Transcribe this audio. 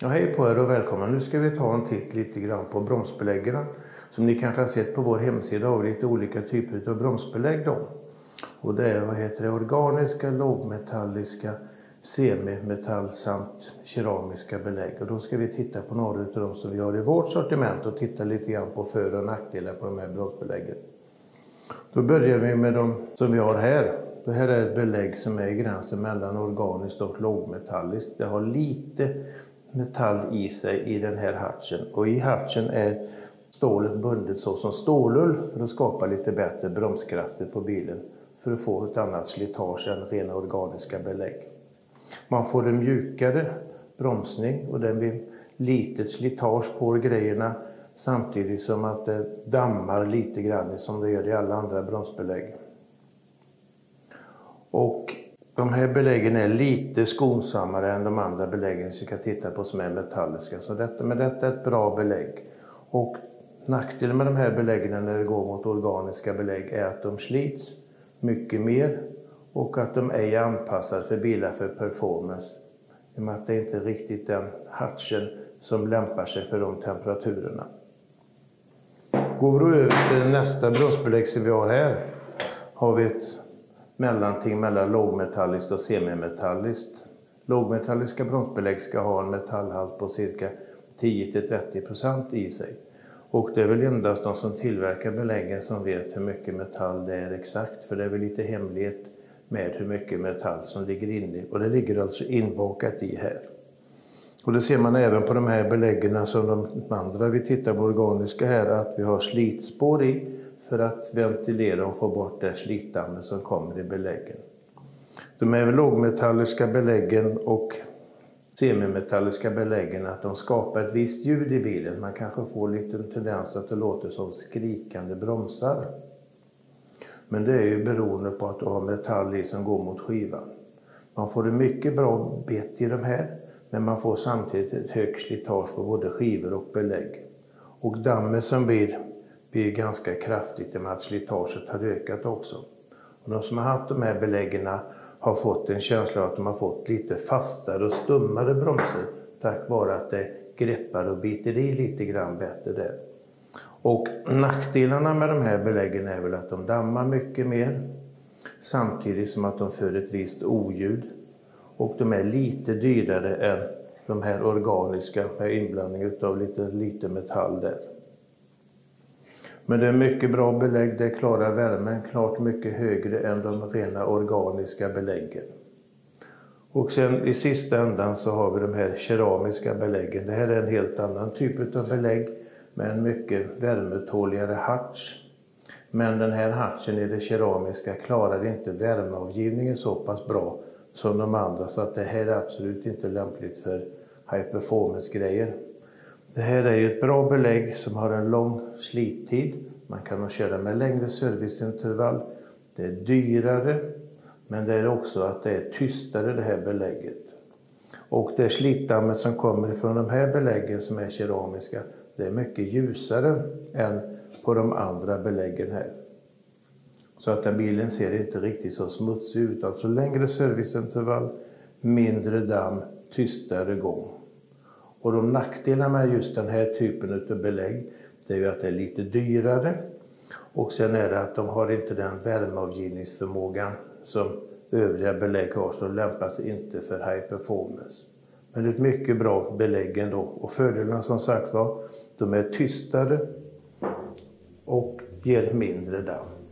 Ja, hej på er och välkomna. Nu ska vi ta en titt lite grann på bromsbeläggen. Som ni kanske har sett på vår hemsida har vi lite olika typer av bromsbelägg då. Och det är organiska, lågmetalliska, semimetall samt keramiska belägg. Och då ska vi titta på några av dem som vi har i vårt sortiment och titta lite grann på för- och nackdelar på de här bromsbeläggen. Då börjar vi med de som vi har här. Det här är ett belägg som är i gränsen mellan organiskt och lågmetalliskt. Det har lite metall i sig i den här hatchen. Och i hatchen är stålet bundet så som stålull för att skapa lite bättre bromskrafter på bilen. För att få ett annat slitage än rena organiska belägg. Man får en mjukare bromsning och det blir litet slitage på grejerna. Samtidigt som att det dammar lite grann som det gör i alla andra bromsbelägg. Och de här beläggen är lite skonsammare än de andra beläggen som vi ska titta på som är metalliska. Så detta är ett bra belägg. Och nackdelen med de här beläggen när det går mot organiska belägg är att de slits mycket mer. Och att de ej är anpassade för bilar för performance. I och med att det inte är riktigt den hatchen som lämpar sig för de temperaturerna. Går vi över till nästa bromsbelägg som vi har här. Har vi ett mellanting mellan lågmetalliskt och semimetalliskt. Lågmetalliska bromsbelägg ska ha en metallhalt på cirka 10-30% i sig. Och det är väl endast de som tillverkar beläggen som vet hur mycket metall det är exakt. För det är väl lite hemlighet med hur mycket metall som ligger inne. Och det ligger alltså inbakat i här. Och det ser man även på de här beläggen som de andra vi tittar på organiska här. Att vi har slitspår i för att ventilera och få bort det slitdammet som kommer i beläggen. De här lågmetalliska beläggen och semimetalliska beläggen att de skapar ett visst ljud i bilen. Man kanske får lite tendens att det låter som skrikande bromsar. Men det är ju beroende på att du har metall i som går mot skivan. Man får en mycket bra bett i de här. Men man får samtidigt ett högt slitage på både skivor och belägg. Och dammet som blir ganska kraftigt med att slitaget har ökat också. Och de som har haft de här beläggen har fått en känsla av att de har fått lite fastare och stummare bromsar. Tack vare att det greppar och biter i lite grann bättre där. Och nackdelarna med de här beläggen är väl att de dammar mycket mer. Samtidigt som att de för ett visst oljud. Och de är lite dyrare än de här organiska med inblandning av lite metall där. Men det är mycket bra belägg, det klarar värmen klart mycket högre än de rena organiska beläggen. Och sen i sista ändan så har vi de här keramiska beläggen. Det här är en helt annan typ av belägg med en mycket värmetåligare hatch. Men den här hatchen i det keramiska klarar inte värmeavgivningen så pass bra som de andra. Så att det här är absolut inte lämpligt för high performance grejer. Det här är ju ett bra belägg som har en lång slittid. Man kan nog köra med längre serviceintervall. Det är dyrare. Men det är också att det är tystare det här belägget. Och det slitdammet som kommer från de här beläggen som är keramiska. Det är mycket ljusare än på de andra beläggen här. Så att den bilen ser inte riktigt så smutsig ut. Alltså längre serviceintervall, mindre damm, tystare gång. Och de nackdelarna med just den här typen av belägg, det är ju att det är lite dyrare. Och sen är det att de har inte den värmeavgivningsförmågan som övriga belägg har, så de lämpar sig inte för high performance. Men det är ett mycket bra belägg ändå. Och fördelarna som sagt var, de är tystare och ger mindre damm.